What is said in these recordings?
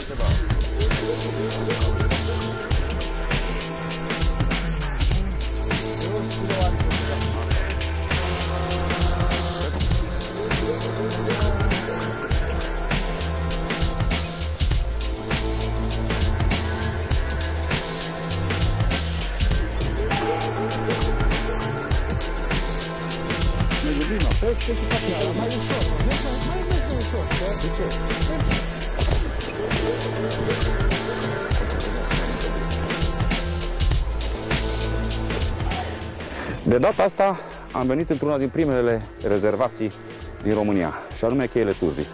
Mai ușor, mai ușor. De ce? De data asta am venit într-una din primele rezervații din România, și anume Cheile Turzii.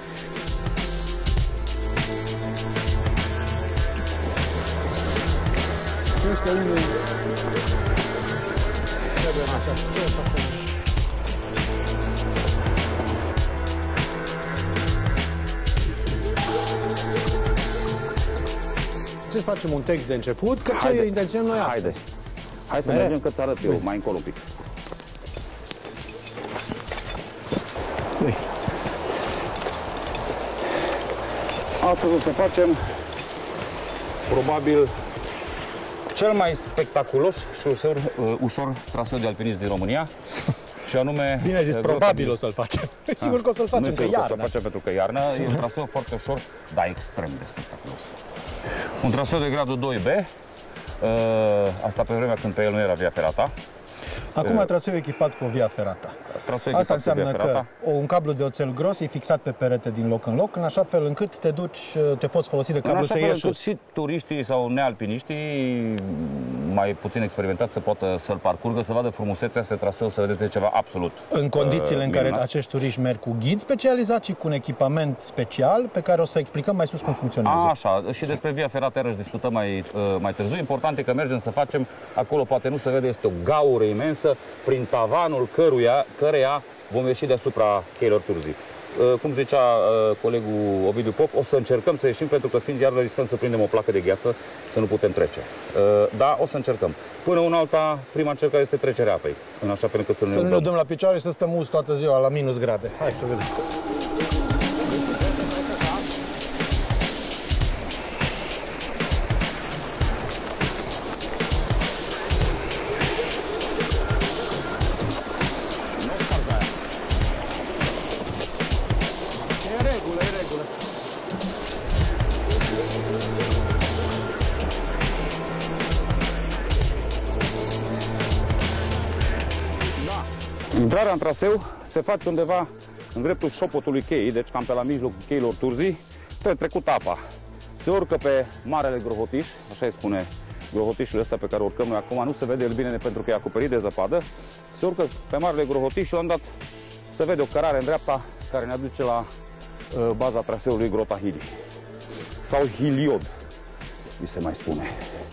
Ce să facem un text de început, că ce intenționăm noi astăzi? Hai să mergem, că ți arăt eu mai încolo un pic. Astăzi o să facem probabil cel mai spectaculos și ușor traseu de alpinism din România. Și anume... Bine ai zis, probabil o să-l facem. Sigur că o să-l facem, că iarnă. O să-l facem pentru că iarnă. E un traseu foarte ușor, dar extrem de spectaculos. Un traseu de gradul 2B. Asta pe vremea când pe el nu era via ferata. Acum traseu echipat cu o via ferata. Asta înseamnă că un cablu de oțel gros e fixat pe perete din loc în loc, în așa fel încât te poți folosi de cablu să ieși sus. Și turiștii sau nealpiniștii mai puțin experimentați să poată să-l parcurgă, să vadă frumusețea acestui traseu, să vedeți ceva absolut în condițiile în care acești turiști merg cu ghid specializat și cu un echipament special pe care o să explicăm mai sus cum funcționează. Așa, și despre via ferată iarăși discutăm mai târziu. Important e că mergem să facem, acolo poate nu se vede, este o gaură imensă prin tavanul căreia vom ieși deasupra Cheilor Turzii. Cum zicea colegul Ovidiu Pop, o să încercăm să ieșim, pentru că fiind iarnă riscăm să prindem o placă de gheață, să nu putem trece. Da, o să încercăm. Până una alta, prima încercare este trecerea apei, în așa fel încât să nu ne dăm la picioare și să stăm us toată ziua la minus grade. Hai să vedem. Intrarea în traseu se face undeva în dreptul șopotului cheii, deci cam pe la mijlocul Cheilor Turzii, pe trecut apa. Se urcă pe Marele Grohotiș, așa îi spune grohotișul ăsta pe care urcăm noi acum, nu se vede el bine pentru că e acoperit de zăpadă. Se urcă pe Marele Grohotiș și la un dat se vede o cărare în dreapta care ne aduce la baza traseului Grota Hidi. Sau Hiliod, mi se mai spune.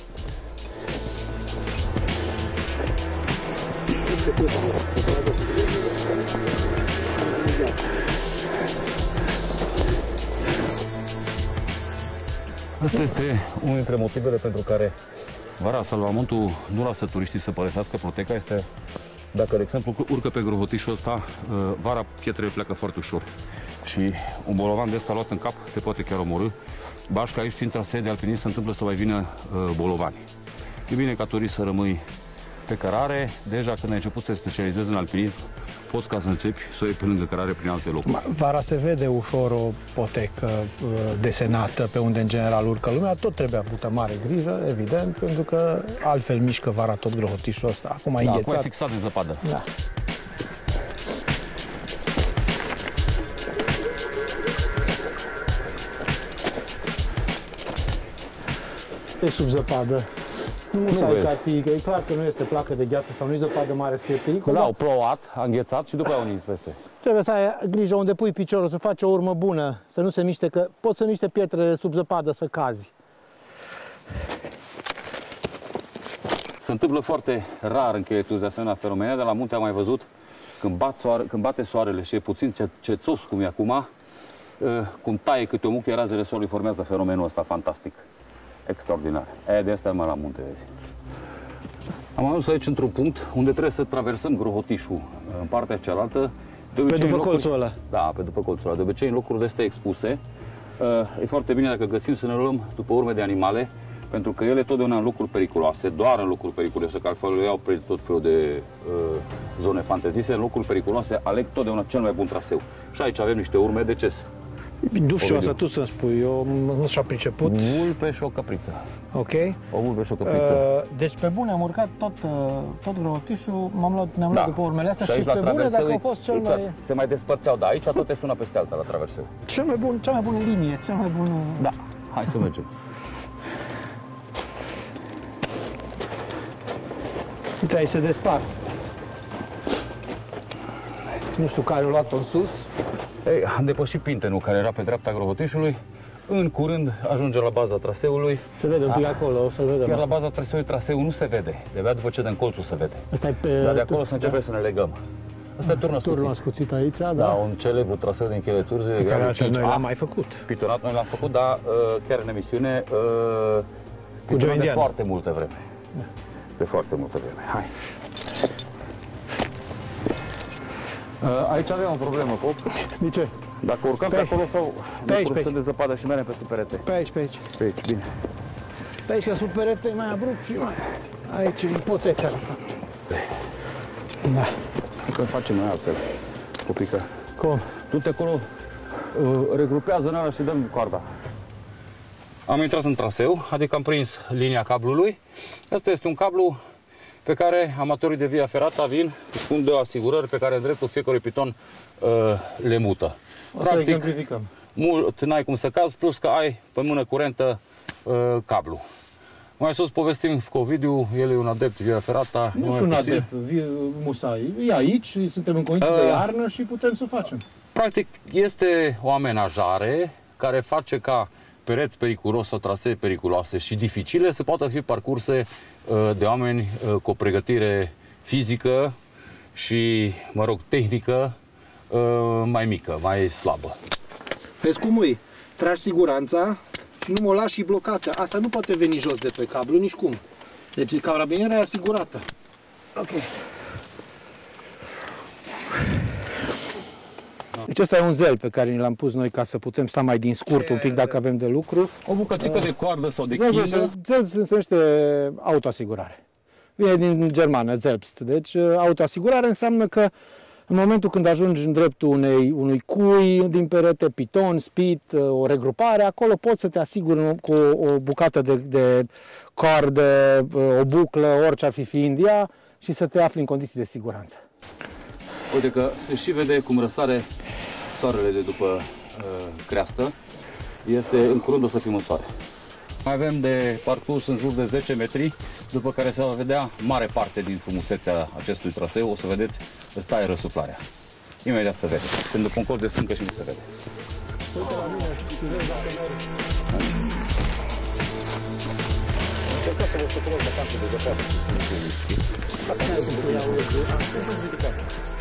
Asta este unul dintre motivele pentru care vara Salvamontul nu lasă turiștii să părăsească Proteca. Este, dacă, de exemplu, urcă pe grohotișul ăsta, vara pietrele pleacă foarte ușor. Și un bolovan de ăsta luat în cap te poate chiar omorâ. Bașca aici, fiind trasee de alpinism, se întâmplă să mai vină bolovani. E bine ca turist să rămâi pe cărare. Deja când ai început să te specializezi în alpinism, poți ca să începi să o iei pe lângă cărare prin alte locuri. Vara se vede ușor o potecă desenată pe unde în general urcă lumea. Tot trebuie avută mare grijă, evident, pentru că altfel mișcă vara tot grohotișul ăsta. Acum e înghețat. Acum e fixat de zăpadă. Da. E sub zăpadă. Nu sai că ar fi, că e clar că nu este placă de gheață sau nu e zăpadă mare să fie pericol. Da, au plouat, a înghețat și după aia au nins peste. Trebuie să ai grijă unde pui piciorul, să faci o urmă bună, să nu se miște, că pot să niște pietre sub zăpadă să cazi. Se întâmplă foarte rar în Cheile Turzii de asemenea fenomene, dar la munte am mai văzut când bate soarele și e puțin cețos cum e acum, cum taie câte o muche, razele soarelui formează fenomenul ăsta fantastic. Extraordinar. De asta mă la munte, vezi. Am ajuns aici într-un punct unde trebuie să traversăm grohotișul în partea cealaltă. Pe după colțul ăla. Da, pe după colțul ăla. De obicei în locuri de astea expuse, E foarte bine dacă găsim să ne luăm după urme de animale, pentru că ele totdeauna în locuri periculoase, doar în locuri periculoase, că altfel le iau pe tot felul de zone fantezise, în locuri periculoase aleg totdeauna cel mai bun traseu. Și aici avem niște urme de ces. Nu știu, asta tu să-mi spui, eu nu și-a priceput. Vulpe și o căpriță. Ok. O vulpe și o căpriță. Deci pe bune am urcat tot Grohotișul, ne-am luat după urmele astea și pe bune dacă au fost cel mai... Se mai despărțeau, dar aici tot este una peste alta la traverseu. Cea mai bună linie, cea mai bună... Da, hai să mergem. Uite, aici se despart. Nu știu care a luat-o în sus. Ei, am depășit Pintenul, care era pe dreapta Grohotișului. În curând ajungem la baza traseului. Se vede un pic acolo, o să-l vedem. Chiar la baza traseului nu se vede. De-abia după ce dăm colțul se vede. Asta e pe... Dar de acolo să începem să ne legăm. Asta e turnul ascuțit aici, da? Da, un celebru traseu din Cheile Turzii. Pe care altfel noi l-am mai făcut. Pitonat noi l-am făcut, dar chiar în emisiune cu Joe de foarte multă vreme. Da. De foarte multă vreme. Hai. Aici avem o problemă, Pop. De ce? Dacă urcăm pe acolo sau pe aici, ne de zăpadă și merem pe sub perete? Pe aici, pe aici. Pe aici, bine. Pe aici, că sub perete e mai abrupt și mai... Aici e ipoteca. Da. Că facem noi altfel, Popică. Cum? Du-te acolo, regrupează în ala și dăm coarda. Am intrat în traseu, adică am prins linia cablului. Asta este un cablu pe care amatorii de via ferată vin, spun de asigurări pe care în dreptul fiecărui piton le mută. O să exemplificăm. Mult n-ai cum să cazi, plus că ai pe mână curentă cablu. Mai sus povestim cu Ovidiu, el e un adept via ferata. Nu sunt adept musai, e aici, suntem în condiții de iarnă și putem să facem. Practic este o amenajare care face ca pereți periculoși sau trasee periculoase și dificile să poată fi parcurse de oameni cu o pregătire fizică și, mă rog, tehnică mai mică, mai slabă. Vezi cum e? Tragi siguranța și nu mă lași și blocată. Asta nu poate veni jos de pe cablu, nici cum. Deci carabiniera e asigurată. Ok. Deci ăsta e un zel pe care ni l-am pus noi ca să putem sta mai din scurt un pic dacă avem de lucru. O bucățică de coardă sau de chiză. Zelbst se numește autoasigurare. Vine din germană, Zelbst. Deci autoasigurare înseamnă că în momentul când ajungi în dreptul unui cui din perete, piton, spit, o regrupare, acolo poți să te asiguri cu o bucată de coardă, o buclă, orice ar fi fiind ea, și să te afli în condiții de siguranță. Uite că se și vede cum răsare soarele de după creastă. În curând o să fim în soare. Mai avem de parcurs în jur de 10 metri, după care se va vedea mare parte din frumusețea acestui traseu. O să vedeți, îți taie răsuflarea. Imediat se vede. Sunt după un colț de stâncă și nu se vede. Uite la mine și vezi dacă merg. Încercăm să vă scuturăm de parte de zăpadă. Dacă nu ai cum să iau ridicat.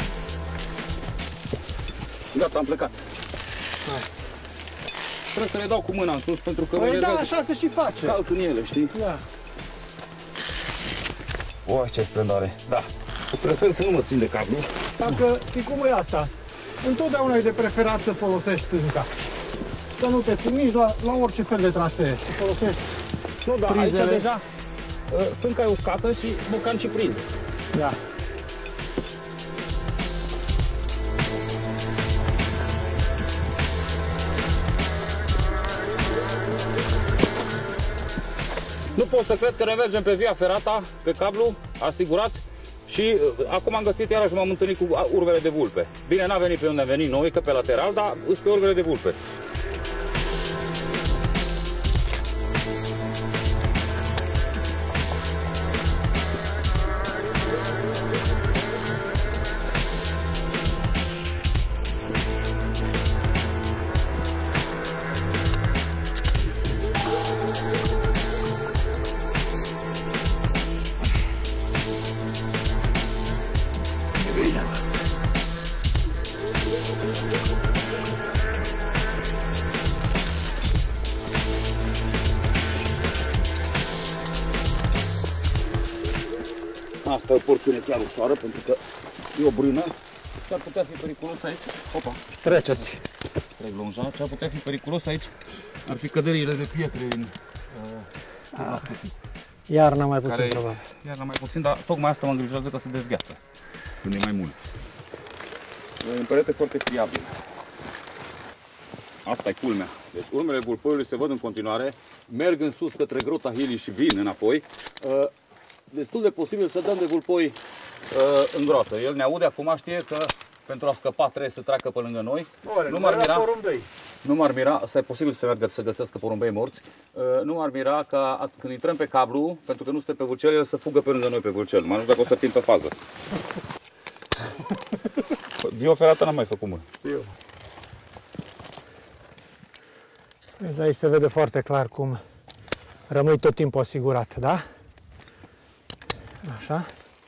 Gata, am plecat. Hai. Trebuie să le dau cu mâna în sus pentru că... Păi da, așa se și face. Calc în ele, știi? Da. O, ce splendoare. Da. Prefer să nu mă țin de cablu. Dacă, știi cum e asta? Întotdeauna e de preferat să folosești stânga. Să nu te ții nici la orice fel de trasee. Folosești prizele. Aici deja stânca e uscată și bocan și prinde. Da. Nu pot să cred că ne mergem pe via ferata, pe cablu, asigurați. Și acum am găsit iarăși, m-am întâlnit cu urvele de vulpe. Bine, n-a venit pe unde am venit noi, că pe lateral, dar sunt pe urvele de vulpe. Asta e o porțiune chiar ușoară, pentru că e o brână și ar putea fi periculos aici. Opa! Treceți! trec lonja. Ce ar putea fi periculos aici ar fi căderile de pietre din ascuțit. Iarna mai puțin, probabil. Iarna mai puțin, dar tocmai asta mă îngrijorează că se dezgheață când e mai mult. E un perete foarte fiabil. Asta e culmea. Deci urmele vulpoiului se văd în continuare, merg în sus către Grota Hilii și vin înapoi. Destul de posibil să dăm de vulpoi în groată. El ne aude, acum știe că pentru a scăpa trebuie să treacă pe lângă noi. Nu m-ar mira, asta e posibil să meargă să găsească porumbei morți. Nu m-ar mira ca când intrăm pe cablu, pentru că nu suntem pe vârcel, el să fugă pe lângă noi pe vârcel. Mă nu știu dacă o să fim pe fază. Vio ferată n-am mai făcut, mă. Știu. Vezi, aici se vede foarte clar cum rămâi tot timpul asigurat, da? Așa.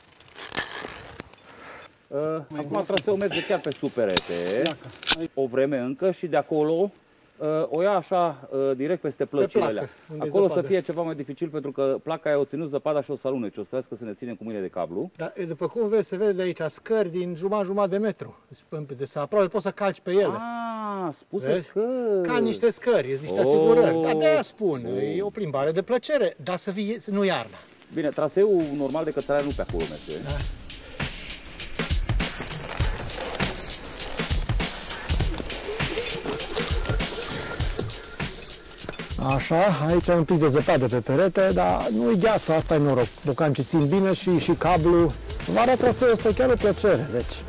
Acum traseul merge chiar pe sub perete, o vreme încă și de acolo o ia așa direct peste plăcile alea. Acolo să fie ceva mai dificil pentru că placa aia o ținut zăpada și o să alunece, o să vezi că să ne ținem cu mâine de cablu. Dar după cum vezi, se vede de aici scări din jumătate de metru. Aproape poți să calci pe ele. Spuse scări. Ca niște scări, niște asigurări. Dar de-aia spun, e o plimbare de plăcere, dar să fie, nu iarna. Bine, traseul normal de cătrare nu pe acolo merge. Da. Așa, aici e un pic de zăpadă pe perete, dar nu-i gheață, asta e noroc. Bocancii țin bine și cablu. Vara traseul este chiar o plăcere, deci.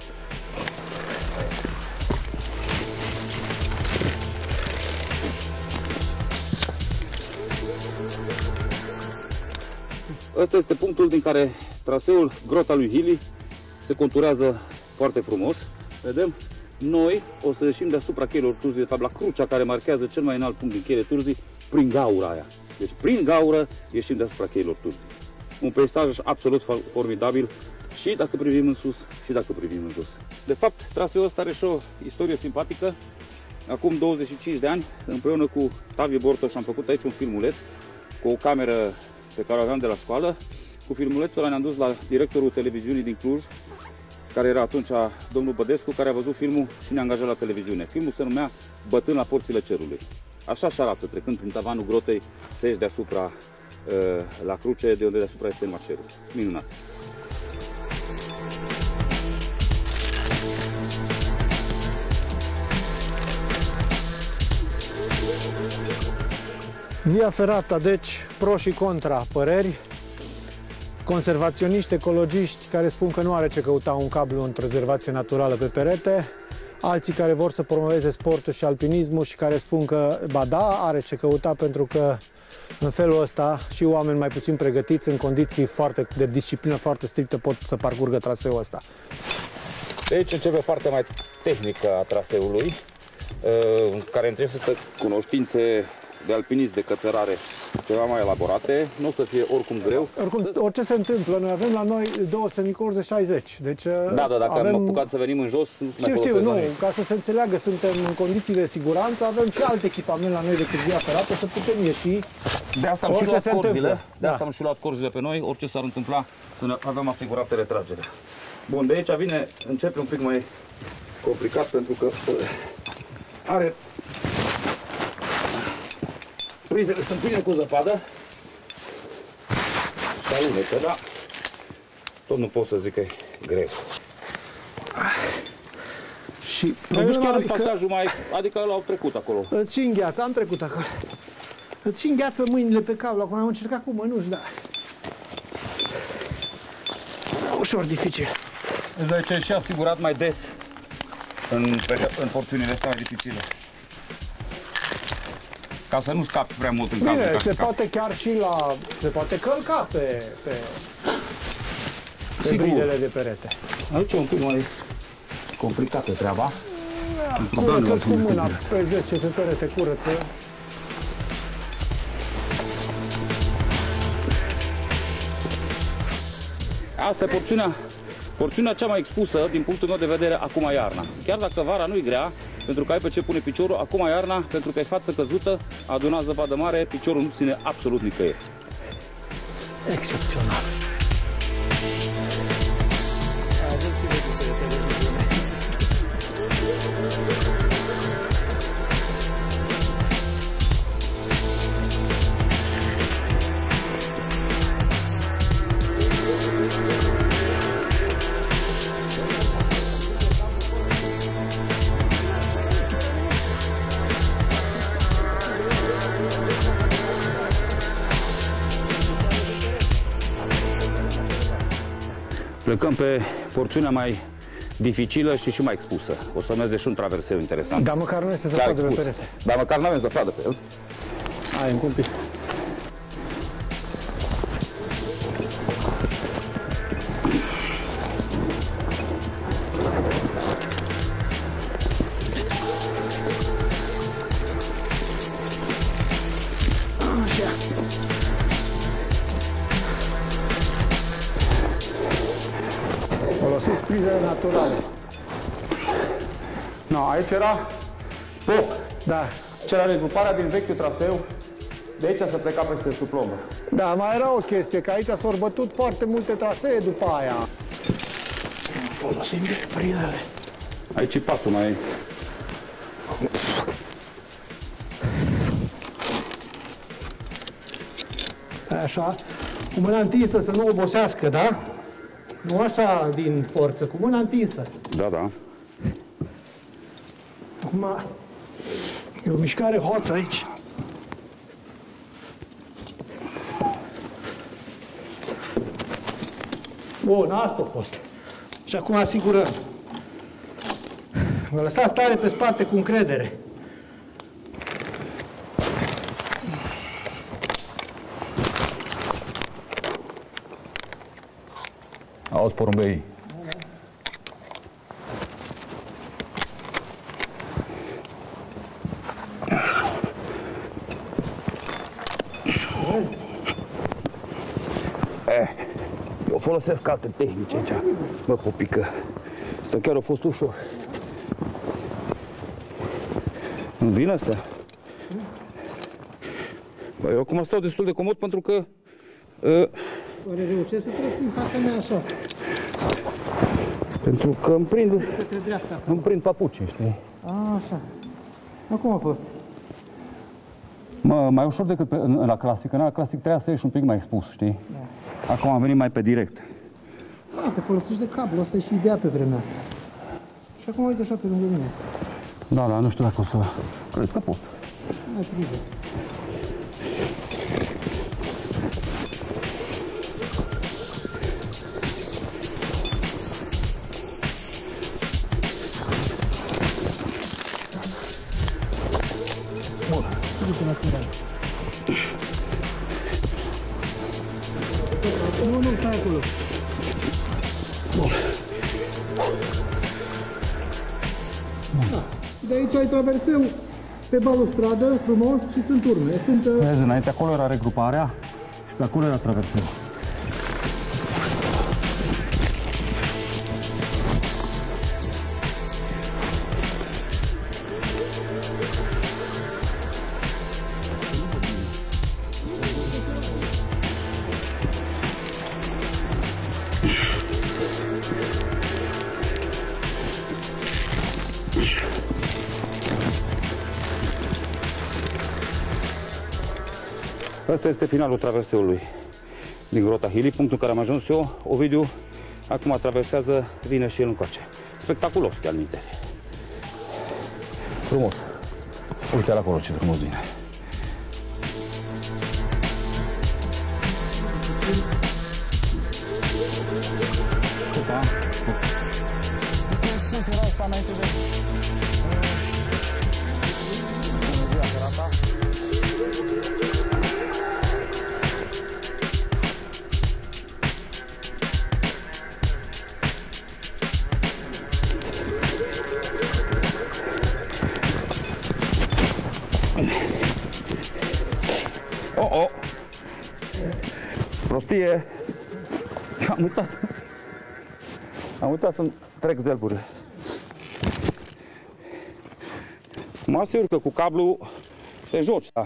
Ăsta este punctul din care traseul Grota lui Hilii se conturează foarte frumos. Vedem? Noi o să ieșim deasupra cheilor Turzii, de fapt la crucea care marchează cel mai înalt punct din cheile Turzii, prin gaura aia. Deci prin gaură ieșim deasupra cheilor Turzii. Un peisaj absolut formidabil și dacă privim în sus și dacă privim în jos. De fapt, traseul ăsta are și o istorie simpatică. Acum 25 de ani, împreună cu Tavi Bortoș, am făcut aici un filmuleț cu o cameră pe care o aveam de la școală. Cu filmulețul ăla ne-am dus la directorul televiziunii din Cluj, care era atunci domnul Bădescu, care a văzut filmul și ne-a angajat la televiziune. Filmul se numea Bătând la porțile cerului. Așa și arată, trecând prin tavanul grotei, să ieși deasupra, la cruce, de unde deasupra este numai cerul. Minunat! Via ferata, deci, pro și contra păreri. Conservaționiști, ecologiști care spun că nu are ce căuta un cablu într-o rezervație naturală pe perete, alții care vor să promoveze sportul și alpinismul și care spun că, ba da, are ce căuta pentru că în felul ăsta și oameni mai puțin pregătiți în condiții de disciplină foarte strictă pot să parcurgă traseul ăsta. Deci începe partea mai tehnică a traseului, care necesită cunoștințe de alpinism, de cățărare ceva mai elaborate, nu o să fie oricum greu. Oricum, orice se întâmplă, noi avem la noi 2 semicolți de 60, deci da, dacă am apucat să venim în jos, nu, ca să se înțeleagă, suntem în condiții de siguranță, avem și alt echipament la noi decât via ferată, să putem ieși. De asta am și luat corzile, asta am și luat corzile pe noi, orice s-ar întâmpla, să ne avem asigurată retragerea. Bun, de aici începe un pic mai complicat, pentru că are prizele sunt pline cu zăpadă și alunecă, dar tot nu pot să zic că e greu. Și problema chiar în pasajul mai, adică l-au trecut acolo. Îți și îngheață, am trecut acolo. Îți și îngheață mâinile pe cablu, acum am încercat cu mănuși, dar ușor dificil. Deci aici e și asigurat mai des în porțiunile astea mai dificile. Ca să nu scapi prea mult în cazul. Bine, se poate chiar și se poate călca pe bridele de perete. Aici e un pic mai complicată treaba. Curăță-ți cu mâna, vezi ce pe perete curăță. Asta e porțiunea cea mai expusă din punctul meu de vedere acum iarna. Chiar dacă vara nu-i grea, pentru că ai pe ce pune piciorul, acum iarna, pentru că e față căzută, a adunat zăpadă mare, piciorul nu ține absolut nicăieri. Excepțional. Plecăm pe porțiunea mai dificilă și mai expusă. O să merge și un traverseu interesant. Dar măcar nu este zăpadă pe perete. Dar măcar nu avem zăpadă pe el. Hai, încă un pic. Folosiți prizele naturale. No, aici era pop. Da. Ce era regruparea din vechiul traseu. De aici se pleca peste Suplombă. Da, mai era o chestie, că aici s-au bătut foarte multe trasee după aia. Folosim prizele. Aici e pasul mai... Așa, cu mâna întinsă să nu obosească, da? Nu așa din forță, cu mâna întinsă. Da, da. Acum e o mișcare hoță aici. Bun, asta a fost. Și acum asigurăm. Vă lăsați tare pe spate cu încredere. Auzi, porumbei. Eu folosesc alte tehnici aici. Bă, popică. Asta chiar a fost ușor. Nu vine astea? Bă, eu acum stau destul de comod pentru că... Oare reușesc să trec în fața mea așa? Pentru că îmi prind papucii, știi? Așa. Acum a fost. Mai ușor decât la clasic. La clasic trebuia să ieși un pic mai expus, știi? Da. Acum am venit mai pe direct. Da, te folosești de cablu, asta e și ideea pe vremea asta. Și acum uite așa pe lângă mine. Da, da, nu știu dacă o să... Cred că pot. Hai, grijă. Bun, du-te la curare. Nu, stai acolo. Bun. Da. De aici ai traverseu pe balustradă, frumos, și sunt urme. Vezi, înainte acolo era regruparea și pe acolo era traverseu. Asta este finalul traverseului din Grota Hilii, punctul în care am ajuns eu. Ovidiu acum traversează, vine și el încoace. Spectaculos, de-al minteri. Frumos. Uite-l acolo ce frumos vine. Oh! Prostie! Am uitat să-mi trec zelburile. Mă asigur că cu cablu te joci, da.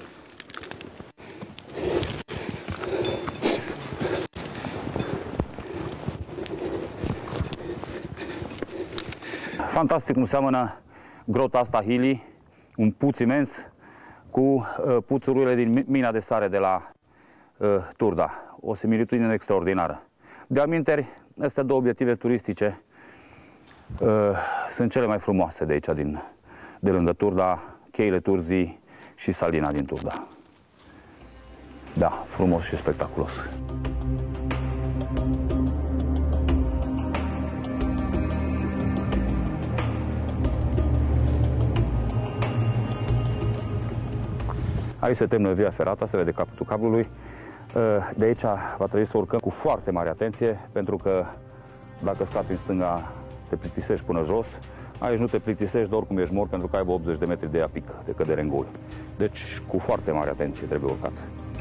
Fantastic cum seamănă grota asta Hilii, un puț imens cu puțurile din mina de sare de la Turda. O similitudine extraordinară. De aminteri, astea două obiective turistice sunt cele mai frumoase de aici, de lângă Turda, cheile Turzii și Salina din Turda. Da, frumos și spectaculos. Aici se termină via ferată, se vede capătul cablului. De aici va trebui să urcăm cu foarte mare atenție, pentru că dacă scapi în stânga, te plictisești până jos. Aici nu te plictisești, dar oricum ești mort, pentru că ai 80 de metri de apic de cădere în gol. Deci, cu foarte mare atenție trebuie urcat.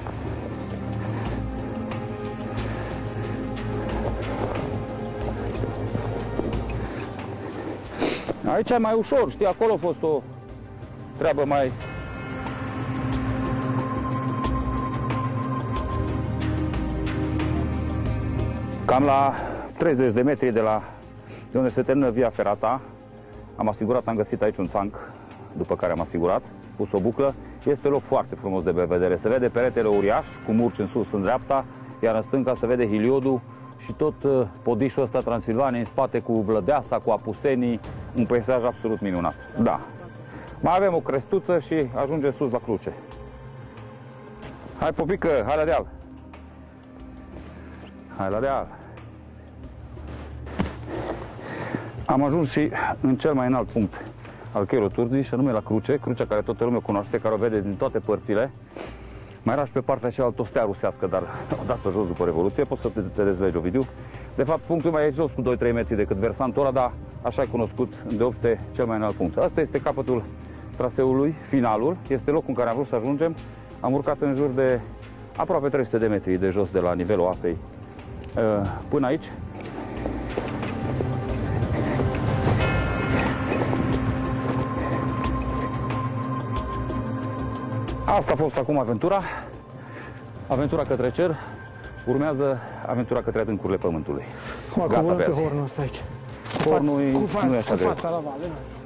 Aici e mai ușor, știi, acolo a fost o treabă mai... Cam la 30 de metri de unde se termină via ferata, am găsit aici un țanc, după care am asigurat, pus o buclă. Este loc foarte frumos de vedere. Se vede peretele uriaș, cu murci în sus, în dreapta, iar în stânga se vede Hiliodul și tot podișul ăsta Transilvania în spate cu Vlădeasa, cu Apusenii, un peisaj absolut minunat. Da. Mai avem o crestuță și ajungem sus la cruce. Hai, Popică, hai la deal! Hai la deal! Am ajuns și în cel mai înalt punct al Cheroturdii, și anume la crucea care toată lumea cunoaște, care o vede din toate părțile. Mai era și pe partea cealaltă o stea rusească, dar odată jos după Revoluție, poți să te dezlegi, Ovidiu. De fapt, punctul mai e jos cu 2-3 metri decât versantul ăla, dar așa e cunoscut de obște cel mai înalt punct. Asta este capătul traseului, finalul, este locul în care am vrut să ajungem. Am urcat în jur de aproape 300 de metri de jos de la nivelul apei până aici. Asta a fost acum aventura către cer, urmează aventura către adâncurile pământului. Gata, pe hornul ăsta aici. Hornul nu e așa cu fața la vale.